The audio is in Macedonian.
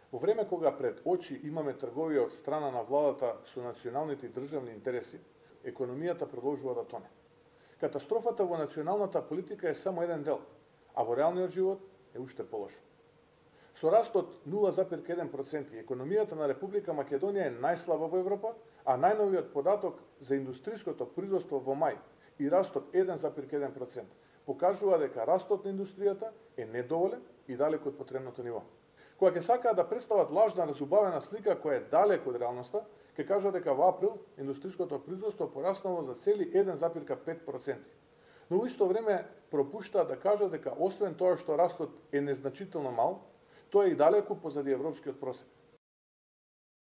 Во време кога пред очи имаме трговија од страна на владата со националните и државни интереси, економијата продолжува да тоне. Катастрофата во националната политика е само еден дел, а во реалниот живот е уште полошо. Со раст од 0,1%, економијата на Република Македонија е најслаба во Европа, а најновиот податок за индустриското производство во мај и растот 1,1% покажува дека растот на индустријата е недоволен и далеку од потребното ниво. Кога ќе сакаат да представат лажна разубавена слика која е далеку од реалноста, ќе кажат дека во април индустриското производство пораснало за цели 1,5%. Но во исто време пропуштаат да кажат дека освен тоа што растот е незначително мал, тоа е и далеку позади европскиот просек.